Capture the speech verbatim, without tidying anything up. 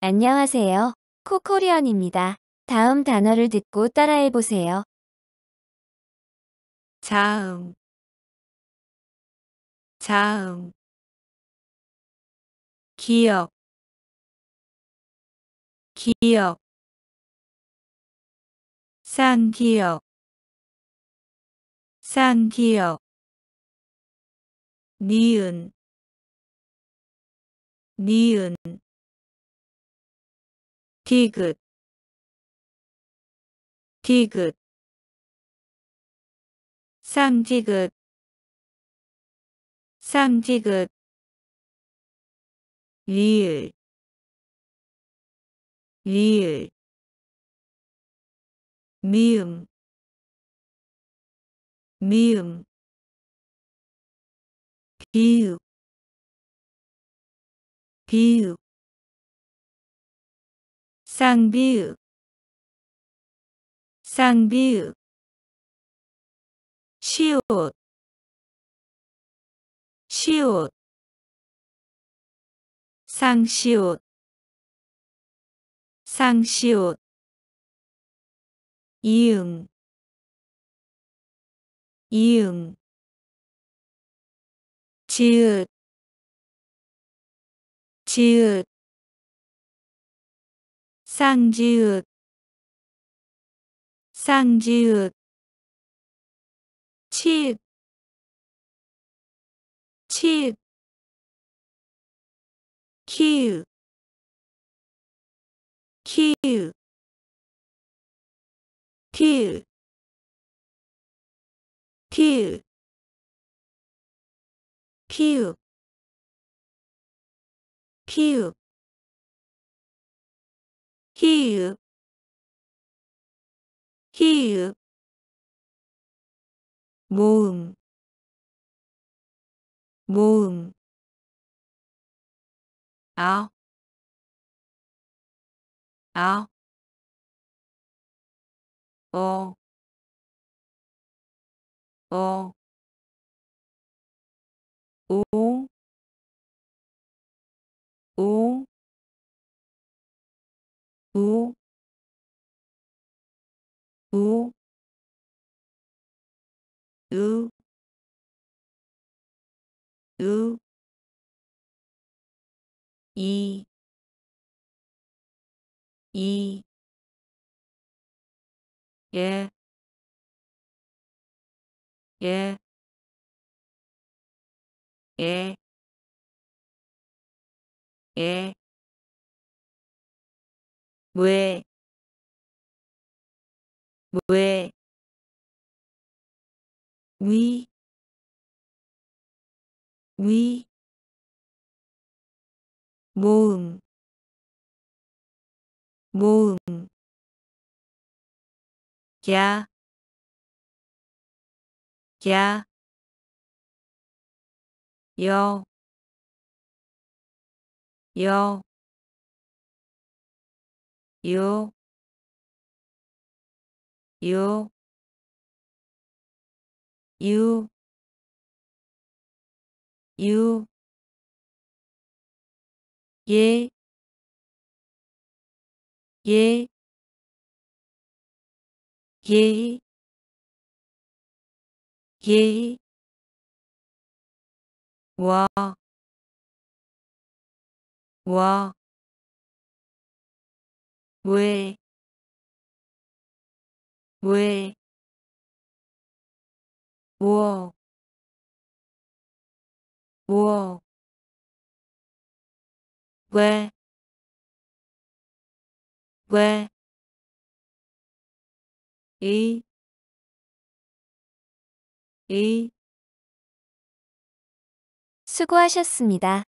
안녕하세요. 코코리언입니다. 다음 단어를 듣고 따라해 보세요. 자음, 자음, 기억, 기억, 쌍기역, 쌍기역, 니은, 니은, 디귿, 디귿, 쌍디귿, 쌍디귿, 리을, 리을, 미음, 미음, 비읍, 비읍, 쌍비읍, 쌍비읍, 시옷, 시옷, 상시옷, 상시옷, 이응, 이응, 지읒, 지읒, 쌍지읒, 쌍지읒, 치읒, 치읒, 키읔, 키읔, 티읕, 티읕, 피읕, 피읕, 히읗, 히읗, 모음, 모음, 아, 아, 어, 어, 오, 오, 우, 우, 으, 으, 이, 이, 예, 예, 예, 예, 왜, 왜, 위, 위, 모음, 모음, 야, 야, 여, 여, 요, 요, 유, 유, 예, 예, 예, 예, 와, 와, 왜, 왜, 워, 워, 왜, 왜, 이, 이, 수고하셨습니다.